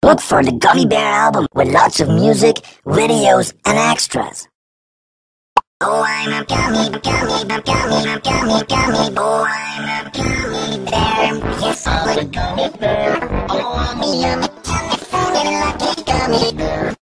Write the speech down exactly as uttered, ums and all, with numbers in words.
Look for the Gummy Bear album with lots of music, videos, and extras. Oh, I'm a gummy, gummy, gummy, gummy, gummy, gummy. Oh, I'm a gummy bear. Yes, I'm a gummy bear. Oh, I'm a yummy, yummy, lucky gummy bear.